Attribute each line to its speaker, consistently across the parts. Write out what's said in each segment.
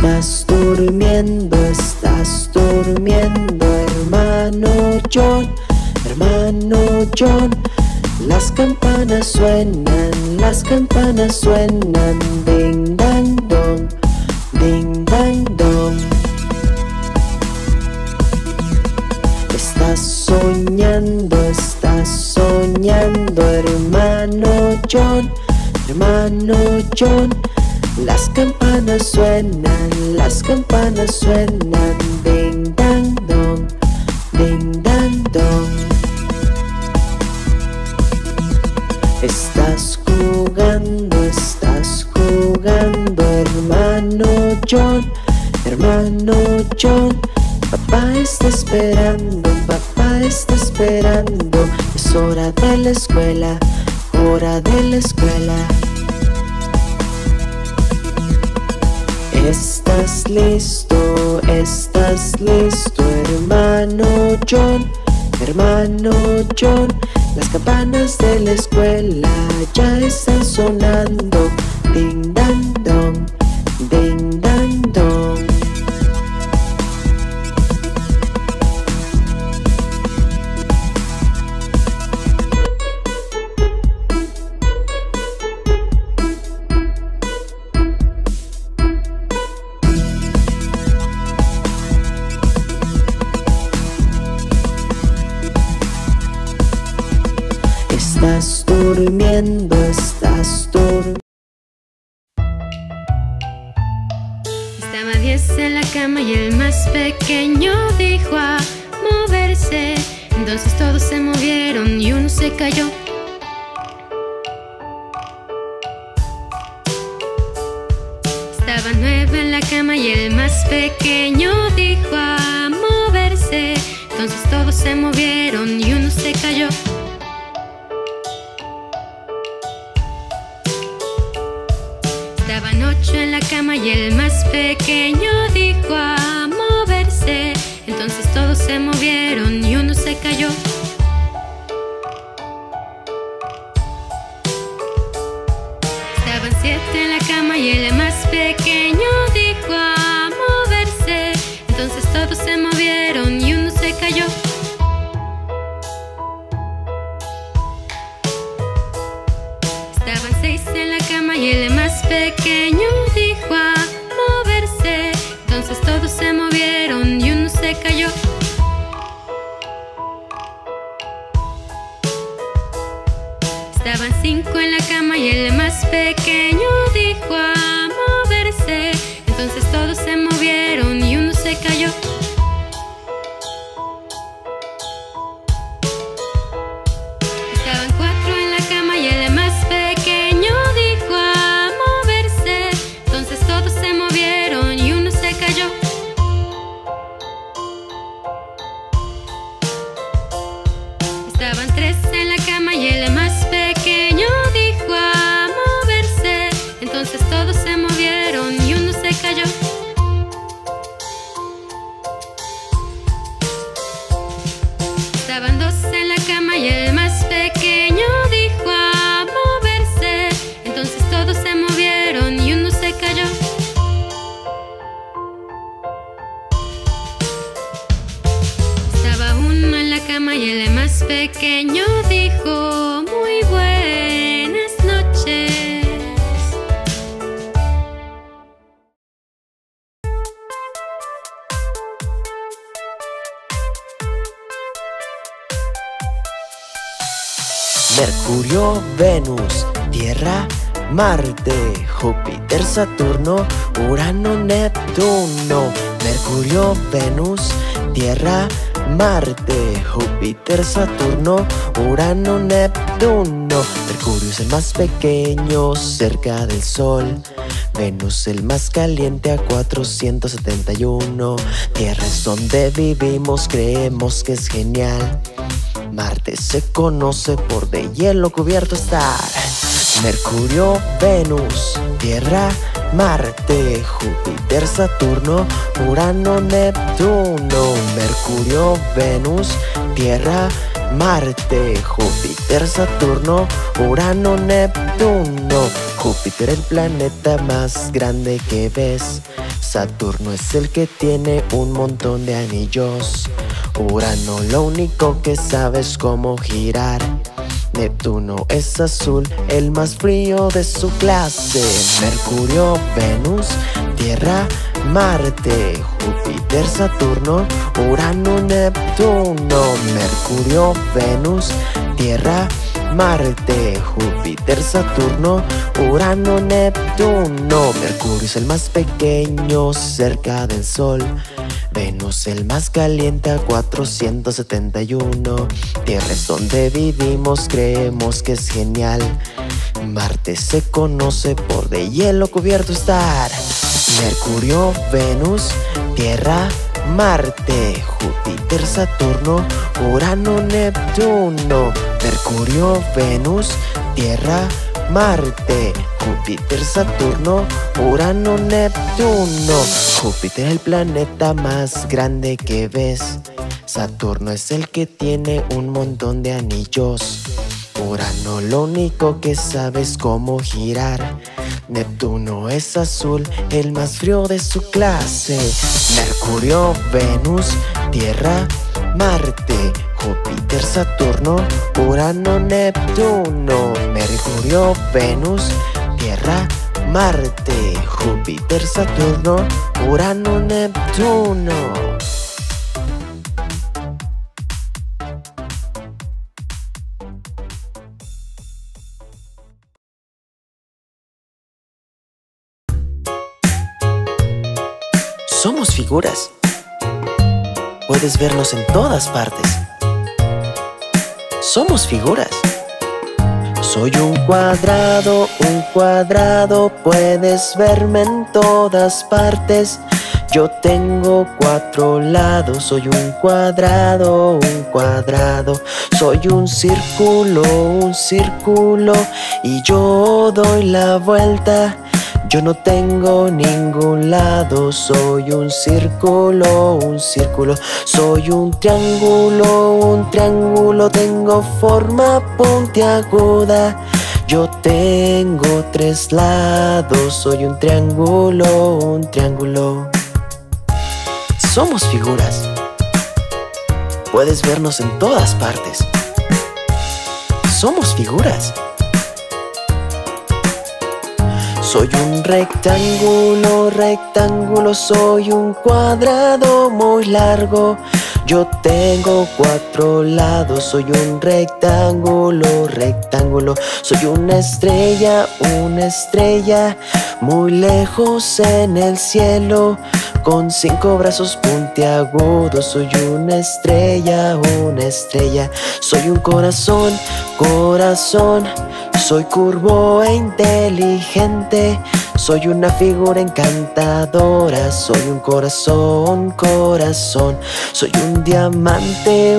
Speaker 1: Estás durmiendo, hermano John, hermano John. Las campanas suenan, ding dang dong, ding dang dong. Estás soñando, hermano John, hermano John. Las campanas suenan, ding dang dong, ding dang dong. Estás jugando, hermano John, hermano John. Papá está esperando, es hora de la escuela, hora de la escuela. Estás listo, hermano John, hermano John. Las campanas de la escuela ya están sonando, ding dang dong, ding dang dong. Estás durmiendo,
Speaker 2: Estaba 10 en la cama y el más pequeño dijo a moverse. Entonces todos se movieron y uno se cayó. Estaba 9 en la cama y el más pequeño dijo a moverse. Entonces todos se movieron y uno se cayó. Estaban 8 en la cama y el más pequeño dijo a moverse. Entonces todos se movieron y uno se cayó. Estaban 7 en la cama y el más pequeño dijo a moverse. Entonces todos se movieron y uno se cayó. Estaban 6 en la cama y el más pequeño dijo a moverse. Entonces todos se movieron y uno se cayó. Estaban 5 en la cama y el más pequeño dijo a moverse. Entonces todos se movieron y uno se cayó. Estaban 4 en la cama y el más pequeño dijo a moverse. Entonces todos se movieron y uno se cayó. Estaban 3 en la cama y el más pequeño dijo a moverse. Entonces todos se movieron y uno se cayó. Estaban 2 en la cama y el más pequeño dijo a moverse. Entonces todos se movieron y uno se cayó. Estaba 1 en la cama y el más pequeño dijo muy buenas noches.
Speaker 1: Mercurio, Venus, Tierra, Marte, Júpiter, Saturno, Urano, Neptuno. Mercurio, Venus, Tierra, Marte, Júpiter, Saturno, Urano, Neptuno. Mercurio es el más pequeño cerca del Sol. Venus el más caliente a 471. Tierra es donde vivimos, creemos que es genial. Marte se conoce por de hielo cubierto estar. Mercurio, Venus, Tierra, Marte, Júpiter, Saturno, Urano, Neptuno. Mercurio, Venus, Tierra, Marte, Júpiter, Saturno, Urano, Neptuno. Júpiter el planeta más grande que ves. Saturno es el que tiene un montón de anillos. Urano lo único que sabe es cómo girar. Neptuno es azul, el más frío de su clase. Mercurio, Venus, Tierra, Marte, Júpiter, Saturno, Urano, Neptuno. Mercurio, Venus, Tierra, Marte, Júpiter, Saturno, Urano, Neptuno. Mercurio es el más pequeño cerca del Sol. Venus el más caliente a 471. Tierra es donde vivimos, creemos que es genial. Marte se conoce por de hielo cubierto estar. Mercurio, Venus, Tierra, Marte, Júpiter, Saturno, Urano, Neptuno. Mercurio, Venus, Tierra, Marte, Júpiter, Saturno, Urano, Neptuno. Júpiter el planeta más grande que ves. Saturno es el que tiene un montón de anillos. Urano lo único que sabe es cómo girar. Neptuno es azul, el más frío de su clase. Mercurio, Venus, Tierra, Marte, Júpiter, Saturno, Urano, Neptuno. Mercurio, Venus, Tierra, Marte, Júpiter, Saturno, Urano, Neptuno. Somos figuras. Puedes vernos en todas partes. Somos figuras. Soy un cuadrado, puedes verme en todas partes. Yo tengo 4 lados, soy un cuadrado, soy un círculo, y yo doy la vuelta. Yo no tengo ningún lado, soy un círculo, soy un triángulo, tengo forma puntiaguda. Yo tengo 3 lados, soy un triángulo. Somos figuras. Puedes vernos en todas partes. Somos figuras. Soy un rectángulo, soy un cuadrado muy largo. Yo tengo 4 lados, soy un rectángulo. Soy una estrella, muy lejos en el cielo, con 5 brazos puntiagudos. Soy una estrella. Soy un corazón, soy curvo e inteligente. Soy una figura encantadora, soy un corazón. Soy un diamante,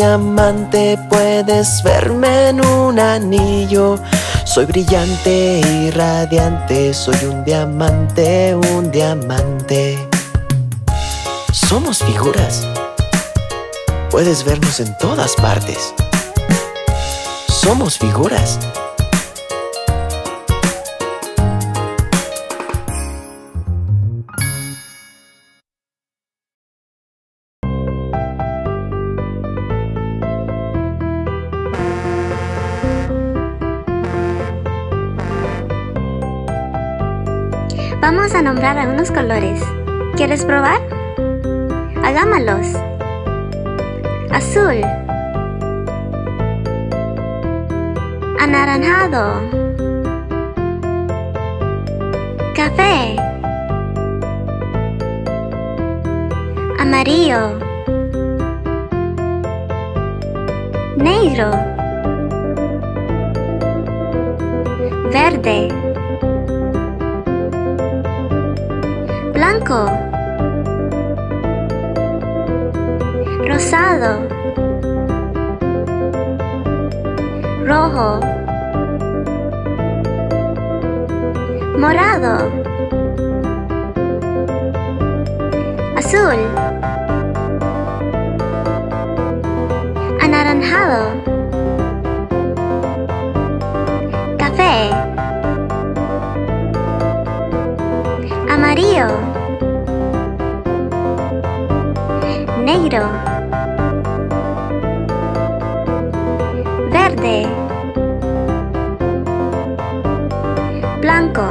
Speaker 1: puedes verme en un anillo. Soy brillante y radiante, soy un diamante. Somos figuras. Puedes vernos en todas partes. Somos figuras.
Speaker 3: Vamos a nombrar algunos colores. ¿Quieres probar? Hagámoslos. Azul, anaranjado, café, amarillo, negro, verde, blanco, rosado, rojo, morado, azul, anaranjado. Anaranjado. Café. Amarillo. Negro. Verde. Blanco.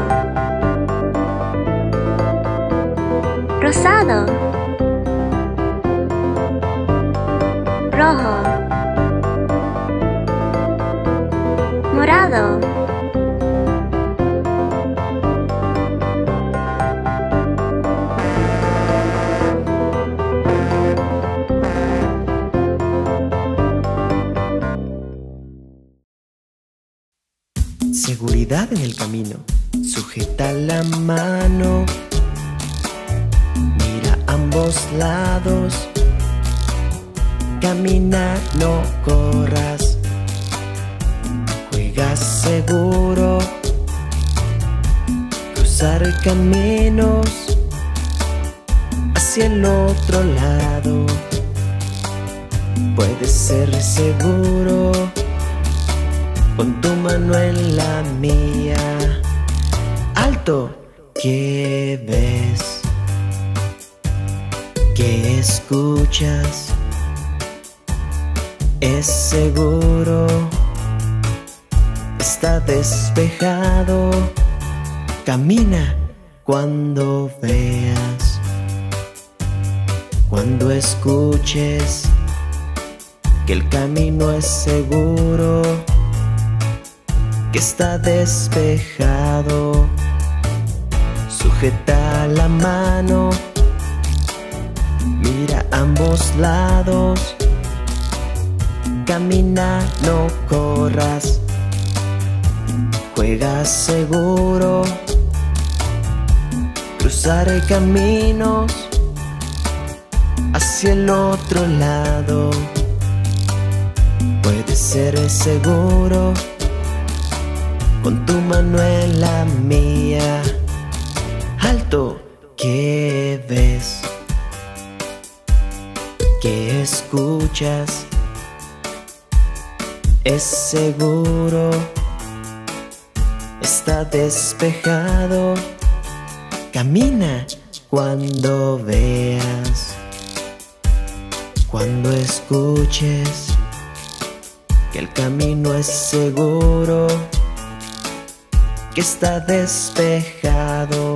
Speaker 3: Rosado. Rojo. Morado.
Speaker 1: Seguridad en el camino. Sujeta la mano. Mira a ambos lados. Camina, no corras. Juega seguro. Cruzar caminos hacia el otro lado. Puedes ser seguro. Pon tu mano en la mía. ¡Alto! ¿Qué ves? ¿Qué escuchas? Es seguro. Está despejado. Camina cuando veas. Cuando escuches que el camino es seguro, que está despejado. Sujeta la mano. Mira a ambos lados. Camina, no corras. Juega seguro. Cruzar caminos hacia el otro lado. Puedes ser seguro. Pon tu mano en la mía. ¡Alto! ¿Qué ves? ¿Qué escuchas? Es seguro. Está despejado. Camina cuando veas. Cuando escuches que el camino es seguro, que está despejado.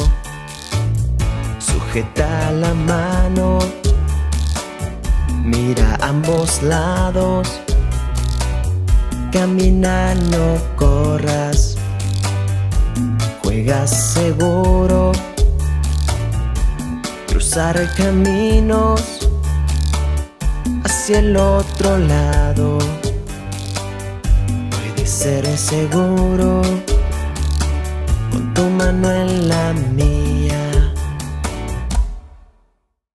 Speaker 1: Sujeta la mano. Mira a ambos lados. Camina, no corras. Juega seguro. Cruzar caminos hacia el otro lado. Puedes ser seguro. Pon tu mano en la mía.